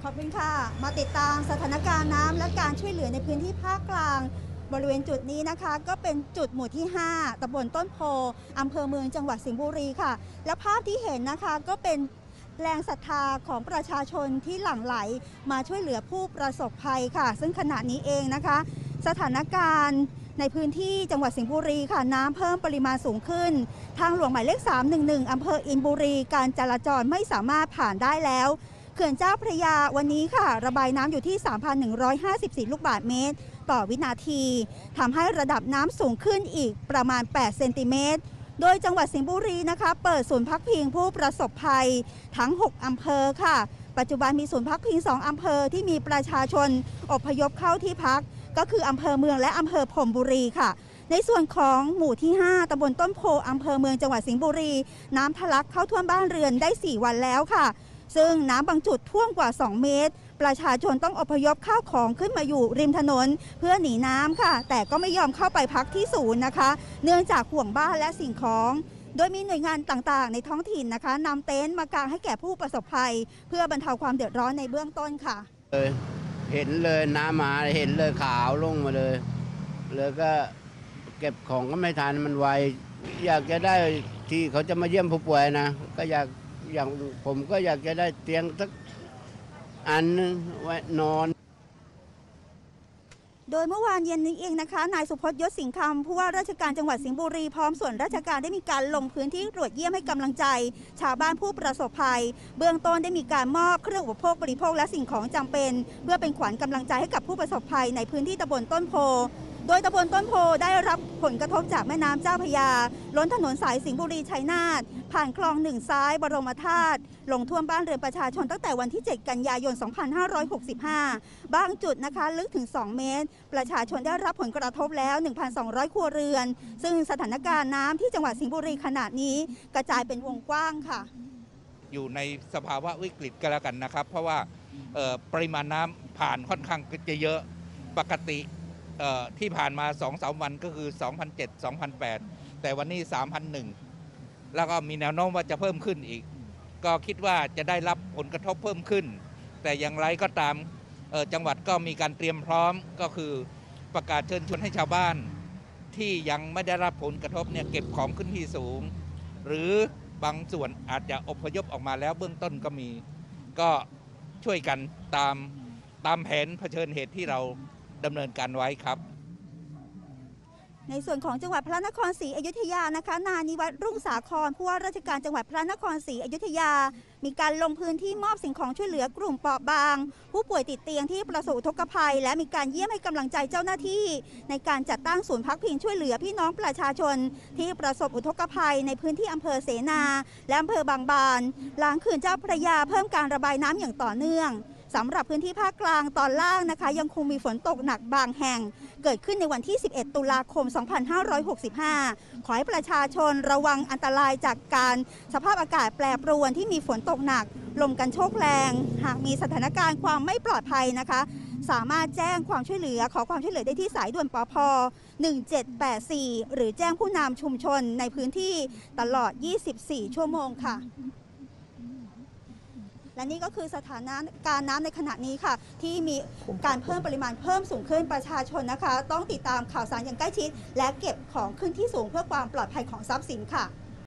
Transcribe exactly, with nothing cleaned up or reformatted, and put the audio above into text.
อบคุณค่ะมาติดตามสถานการณ์น้ำและการช่วยเหลือในพื้นที่ภาคกลางบริเวณจุดนี้นะคะก็เป็นจุดหมู่ที่ห้าตำบลต้นโพอำเภอเมืองจังหวัดสิงห์บุรีค่ะและภาพที่เห็นนะคะก็เป็นแรงศรัทธาของประชาชนที่หลั่งไหลมาช่วยเหลือผู้ประสบภัยค่ะซึ่งขณะนี้เองนะคะสถานการณ์ในพื้นที่จังหวัดสิงห์บุรีค่ะน้ำเพิ่มปริมาณสูงขึ้นทางหลวงหมายเลขสามหนึ่งหนึ่งอำเภออินบุรีการจราจรไม่สามารถผ่านได้แล้วเขื่อนเจ้าพระยาวันนี้ค่ะระบายน้ำอยู่ที่ สามพันหนึ่งร้อยห้าสิบสี่ ลูกบาศก์เมตรต่อวินาทีทำให้ระดับน้ำสูงขึ้นอีกประมาณแปดเซนติเมตรโดยจังหวัดสิงห์บุรีนะคะเปิดศูนย์พักพิงผู้ประสบภัยทั้งหกอำเภอค่ะปัจจุบันมีศูนย์พักพิงสองอำเภอที่มีประชาชนอพยพเข้าที่พักก็คืออำเภอเมืองและอำเภอพรมบุรีค่ะในส่วนของหมู่ที่ห้าตำบลต้นโพอำเภอเมืองจังหวัดสิงห์บุรีน้ำทะลักเข้าท่วมบ้านเรือนได้สี่วันแล้วค่ะซึ่งน้ำบางจุดท่วมกว่าสองเมตรประชาชนต้องอพยพข้าวของขึ้นมาอยู่ริมถนนเพื่อหนีน้ำค่ะแต่ก็ไม่ยอมเข้าไปพักที่ศูนย์นะคะเนื่องจากห่วงบ้านและสิ่งของโดยมีหน่วยงานต่างๆในท้องถิ่นนะคะนำเต็นท์มากางให้แก่ผู้ประสบภัยเพื่อบรรเทาความเดือดร้อนในเบื้องต้นค่ะเห็นเลยน้ำมาเห็นเลยขาวลงมาเลยแล้วก็เก็บของก็ไม่ทันมันไวอยากจะได้ที่เขาจะมาเยี่ยมผู้ป่วยนะก็อยากอย่างผมก็อยากจะได้เตียงสักอันนึงไว้นอนโดยเมื่อวานเย็นนี้เองนะคะนายสุพจน์ยศสิงห์คำผู้ว่าราชการจังหวัดสิงห์บุรีพร้อมส่วนราชการได้มีการลงพื้นที่ตรวจเยี่ยมให้กำลังใจชาวบ้านผู้ประสบภัยเบื้องต้นได้มีการมอบเครื่องอุปโภคบริโภคและสิ่งของจำเป็นเพื่อเป็นขวัญกำลังใจให้กับผู้ประสบภัยในพื้นที่ตำบลต้นโพโดยตำบลต้นโพได้รับผลกระทบจากแม่น้ำเจ้าพระยาล้นถนนสายสิงห์บุรีชัยนาทผ่านคลองหนึ่งซ้ายบรมธาตุลงท่วมบ้านเรือนประชาชนตั้งแต่วันที่เจ็ดกันยายนสองพันห้าร้อยหกสิบห้าบางจุดนะคะลึกถึงสองเมตรประชาชนได้รับผลกระทบแล้ว หนึ่งพันสองร้อย ครัวเรือนซึ่งสถานการณ์น้ำที่จังหวัดสิงห์บุรีขณะนี้กระจายเป็นวงกว้างค่ะอยู่ในสภาวะวิกฤตก็แล้วกันนะครับเพราะว่าปริมาณน้ำผ่านค่อนข้างจะเยอะปกติที่ผ่านมา สองถึงสาม วันก็คือ สองพันเจ็ด สองพันแปด แต่วันนี้ สามพันหนึ่ง แล้วก็มีแนวโน้มว่าจะเพิ่มขึ้นอีกก็คิดว่าจะได้รับผลกระทบเพิ่มขึ้นแต่อย่างไรก็ตามจังหวัดก็มีการเตรียมพร้อมก็คือประกาศเชิญชวนให้ชาวบ้านที่ยังไม่ได้รับผลกระทบเนี่ยเก็บของขึ้นที่สูงหรือบางส่วนอาจจะอพยพออกมาแล้วเบื้องต้นก็มีก็ช่วยกันตามตามแผนเผชิญเหตุที่เราดำเนินการไว้ครับในส่วนของจังหวัดพระนครศรีอยุธยานะคะนายนิวัฒน์รุ่งสาครผู้ว่าราชการจังหวัดพระนครศรีอยุธยามีการลงพื้นที่มอบสิ่งของช่วยเหลือกลุ่มเปราะบางผู้ป่วยติดเตียงที่ประสบอุทกภัยและมีการเยี่ยมให้กำลังใจเจ้าหน้าที่ในการจัดตั้งศูนย์พักพิงช่วยเหลือพี่น้องประชาชนที่ประสบอุทกภัยในพื้นที่อำเภอเสนาและอำเภอบางบานหลังเขื่อนเจ้าพระยาเพิ่มการระบายน้ำอย่างต่อเนื่องสำหรับพื้นที่ภาคกลางตอนล่างนะคะยังคงมีฝนตกหนักบางแห่งเกิดขึ้นในวันที่สิบเอ็ดตุลาคมสองพันห้าร้อยหกสิบห้าขอให้ประชาชนระวังอันตรายจากการสภาพอากาศแปรปรวนที่มีฝนตกหนักลมกันโชกแรงหากมีสถานการณ์ความไม่ปลอดภัยนะคะสามารถแจ้งความช่วยเหลือขอความช่วยเหลือได้ที่สายด่วนปภหนึ่งเจ็ดแปดสี่หรือแจ้งผู้นำชุมชนในพื้นที่ตลอดยี่สิบสี่ชั่วโมงค่ะและนี่ก็คือสถานการณ์น้ำในขณะนี้ค่ะที่มีการเพิ่มปริมาณเพิ่มสูงขึ้นประชาชนนะคะต้องติดตามข่าวสารอย่างใกล้ชิดและเก็บของขึ้นที่สูงเพื่อความปลอดภัยของทรัพย์สินค่ะ